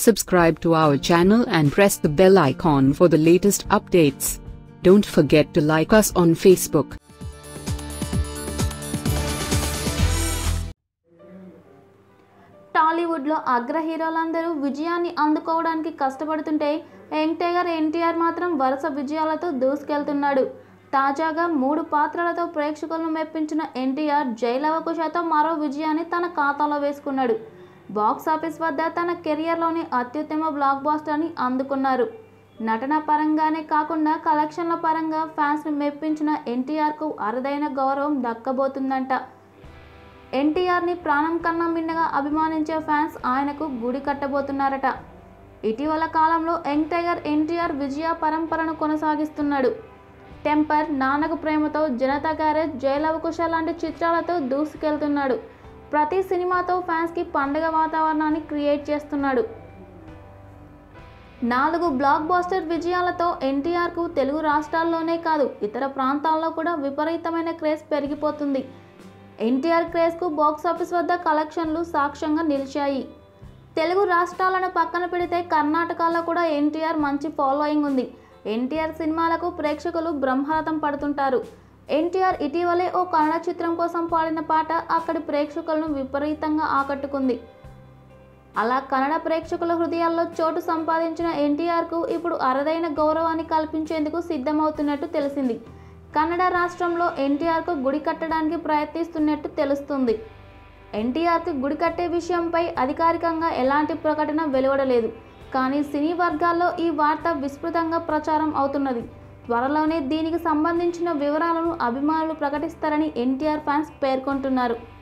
Subscribe to our channel and press the bell icon for the latest updates. Don't forget to like us on Facebook. టాలీవుడ్లో అగ్ర హీరోలందరూ విజయాన్ని అందుకోవడానికి కష్టపడుతుంటే young tiger NTR మాత్రం వరుస విజయాలతో దూసుకెళ్తున్నాడు. తాజాగా 3 పాత్రలతో ప్రేక్షకులను మెప్పించిన ఎన్టీఆర్ జైలవకుశతో మరో విజయాన్ని తన ఖాతాలో వేసుకున్నాడు. బాక్సాఫీస్ వద్ద తన కెరియర్లోని అత్యుత్తమ బ్లాక్ బాస్టర్ని అందుకున్నారు. నటన పరంగానే కాకుండా కలెక్షన్ల పరంగా ఫ్యాన్స్ని మెప్పించిన ఎన్టీఆర్కు అరుదైన గౌరవం దక్కబోతుందంట. ఎన్టీఆర్ని ప్రాణం కన్నా మిన్నగా అభిమానించే ఫ్యాన్స్ ఆయనకు గుడి కట్టబోతున్నారట. ఇటీవల కాలంలో యంగ్ టైగర్ ఎన్టీఆర్ విజయ పరంపరను కొనసాగిస్తున్నాడు. టెంపర్, నాన్నకు ప్రేమతో, జనతా గ్యారేజ్, జైలవకుశ లాంటి చిత్రాలతో దూసుకెళ్తున్నాడు. ప్రతి సినిమాతో ఫ్యాన్స్కి పండుగ వాతావరణాన్ని క్రియేట్ చేస్తున్నాడు. 4 బ్లాక్ బాస్టర్ విజయాలతో ఎన్టీఆర్కు తెలుగు రాష్ట్రాల్లోనే కాదు ఇతర ప్రాంతాల్లో కూడా విపరీతమైన క్రేజ్ పెరిగిపోతుంది. ఎన్టీఆర్ క్రేజ్కు బాక్సాఫీస్ వద్ద కలెక్షన్లు సాక్ష్యంగా నిలిచాయి. తెలుగు రాష్ట్రాలను పక్కన పెడితే కర్ణాటకలో కూడా ఎన్టీఆర్ మంచి ఫాలోయింగ్ ఉంది. ఎన్టీఆర్ సినిమాలకు ప్రేక్షకులు బ్రహ్మరథం పడుతుంటారు. ఎన్టీఆర్ ఇటీవలే ఓ కన్నడ చిత్రం కోసం పాడిన పాట అక్కడి ప్రేక్షకులను విపరీతంగా ఆకట్టుకుంది. అలా కన్నడ ప్రేక్షకుల హృదయాల్లో చోటు సంపాదించిన ఎన్టీఆర్కు ఇప్పుడు అరుదైన గౌరవాన్ని కల్పించేందుకు సిద్ధమవుతున్నట్టు తెలిసింది. కన్నడ రాష్ట్రంలో ఎన్టీఆర్కు గుడి కట్టడానికి ప్రయత్నిస్తున్నట్టు తెలుస్తుంది. ఎన్టీఆర్కు గుడి కట్టే విషయంపై అధికారికంగా ఎలాంటి ప్రకటన వెలువడలేదు. కానీ సినీ వర్గాల్లో ఈ వార్త విస్తృతంగా ప్రచారం అవుతున్నది. త్వరలోనే దీనికి సంబంధించిన వివరాలను అభిమానులు ప్రకటిస్తారని ఎన్టీఆర్ ఫ్యాన్స్ పేర్కొంటున్నారు.